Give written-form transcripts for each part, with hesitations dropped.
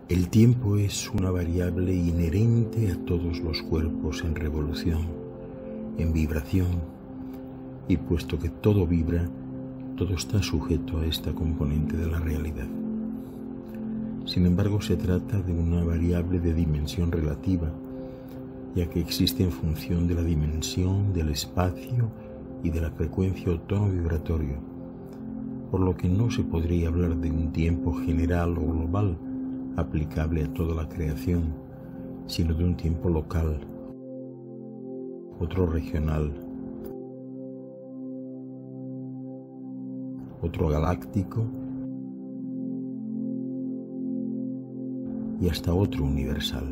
El tiempo es una variable inherente a todos los cuerpos en revolución, en vibración, y puesto que todo vibra, todo está sujeto a esta componente de la realidad. Sin embargo, se trata de una variable de dimensión relativa, ya que existe en función de la dimensión, del espacio y de la frecuencia o tono vibratorio, por lo que no se podría hablar de un tiempo general o global aplicable a toda la creación, sino de un tiempo local, otro regional, otro galáctico y hasta otro universal.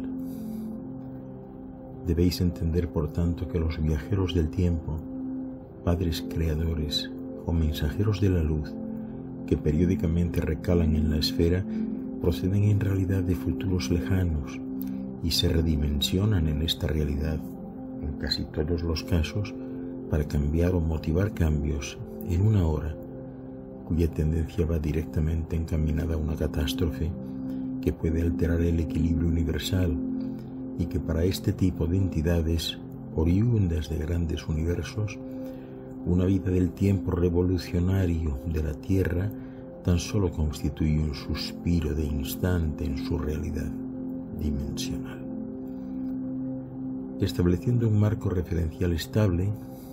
Debéis entender, por tanto, que los viajeros del tiempo, padres creadores o mensajeros de la luz, que periódicamente recalan en la esfera, proceden en realidad de futuros lejanos y se redimensionan en esta realidad, en casi todos los casos, para cambiar o motivar cambios en una hora, cuya tendencia va directamente encaminada a una catástrofe que puede alterar el equilibrio universal y que para este tipo de entidades, oriundas de grandes universos, una vida del tiempo revolucionario de la Tierra tan solo constituye un suspiro de instante en su realidad dimensional. Estableciendo un marco referencial estable,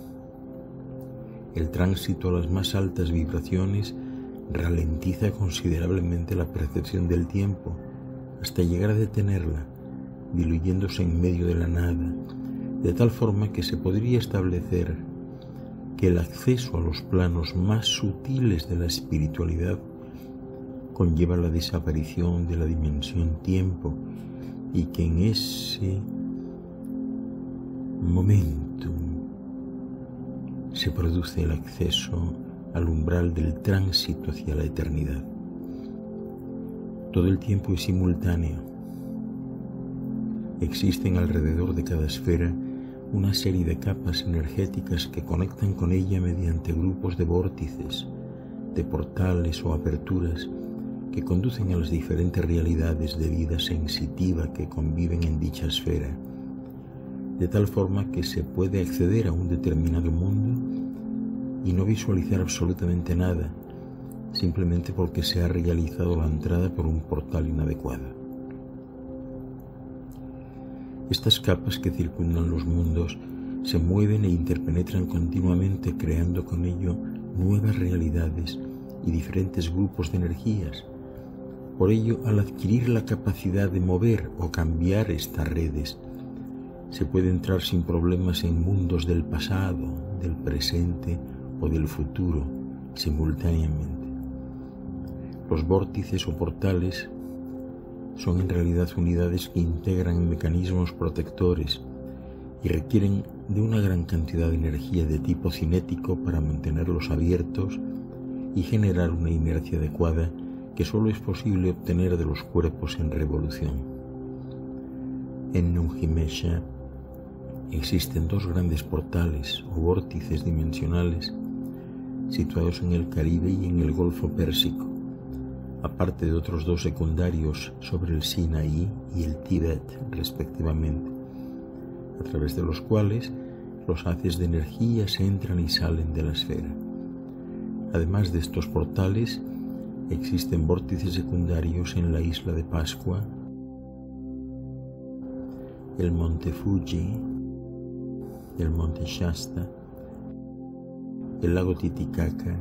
el tránsito a las más altas vibraciones ralentiza considerablemente la percepción del tiempo hasta llegar a detenerla, diluyéndose en medio de la nada, de tal forma que se podría establecer que el acceso a los planos más sutiles de la espiritualidad conlleva la desaparición de la dimensión tiempo y que en ese momento se produce el acceso al umbral del tránsito hacia la eternidad. Todo el tiempo es simultáneo. Existen alrededor de cada esfera una serie de capas energéticas que conectan con ella mediante grupos de vórtices, de portales o aperturas que conducen a las diferentes realidades de vida sensitiva que conviven en dicha esfera, de tal forma que se puede acceder a un determinado mundo y no visualizar absolutamente nada, simplemente porque se ha realizado la entrada por un portal inadecuado. Estas capas que circundan los mundos se mueven e interpenetran continuamente, creando con ello nuevas realidades y diferentes grupos de energías. Por ello, al adquirir la capacidad de mover o cambiar estas redes, se puede entrar sin problemas en mundos del pasado, del presente o del futuro simultáneamente. Los vórtices o portales son en realidad unidades que integran mecanismos protectores y requieren de una gran cantidad de energía de tipo cinético para mantenerlos abiertos y generar una inercia adecuada que solo es posible obtener de los cuerpos en revolución. En Nunjimesha existen dos grandes portales o vórtices dimensionales situados en el Caribe y en el Golfo Pérsico, aparte de otros dos secundarios sobre el Sinaí y el Tíbet, respectivamente, a través de los cuales los haces de energías entran y salen de la esfera. Además de estos portales, existen vórtices secundarios en la isla de Pascua, el monte Fuji, el monte Shasta, el lago Titicaca,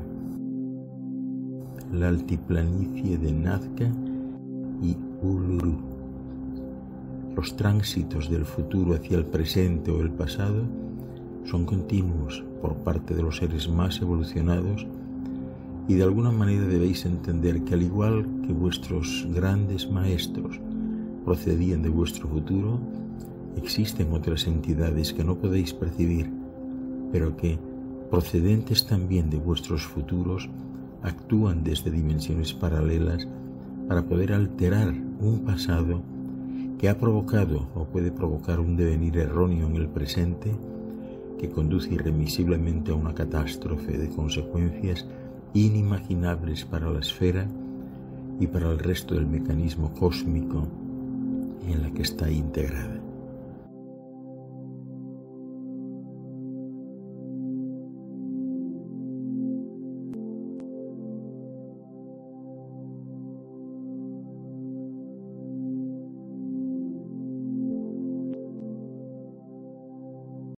la altiplanicie de Nazca y Uluru. Los tránsitos del futuro hacia el presente o el pasado son continuos por parte de los seres más evolucionados y de alguna manera debéis entender que al igual que vuestros grandes maestros procedían de vuestro futuro, existen otras entidades que no podéis percibir, pero que, procedentes también de vuestros futuros, actúan desde dimensiones paralelas para poder alterar un pasado que ha provocado o puede provocar un devenir erróneo en el presente que conduce irremisiblemente a una catástrofe de consecuencias inimaginables para la esfera y para el resto del mecanismo cósmico en la que está integrada.